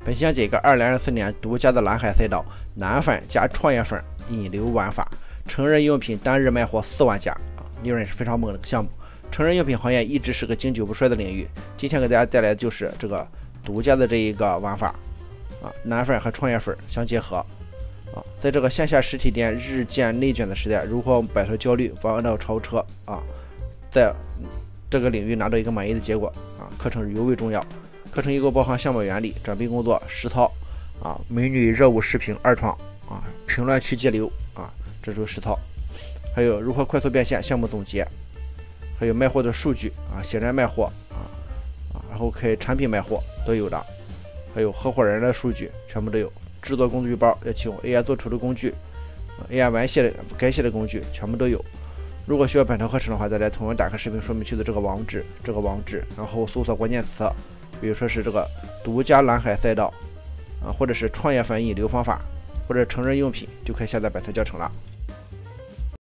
本期讲解一个2024年独家的蓝海赛道奶粉加创业粉引流玩法，成人用品单日卖货4万加，利润是非常猛的项目。成人用品行业一直是个经久不衰的领域，今天给大家带来的就是这个独家的这一个玩法奶粉和创业粉相结合在这个线下实体店日渐内卷的时代，如何摆脱焦虑，弯道超车在这个领域拿到一个满意的结果课程尤为重要。课程一共包含项目原理、转变工作、实操美女热舞视频2创评论区接流这就是实操，还有如何快速变现项目总结，还有卖货的数据写站卖货然后可以产品卖货都有的，还有合伙人的数据全部都有，制作工具包要启用 AI 做图的工具AI 完写的改写的工具全部都有。如果需要本套课程的话，大家同样打开视频说明区的这个网址，然后搜索关键词，比如说是这个独家蓝海赛道或者是创业粉引流方法，或者成人用品，就可以下载本套教程了。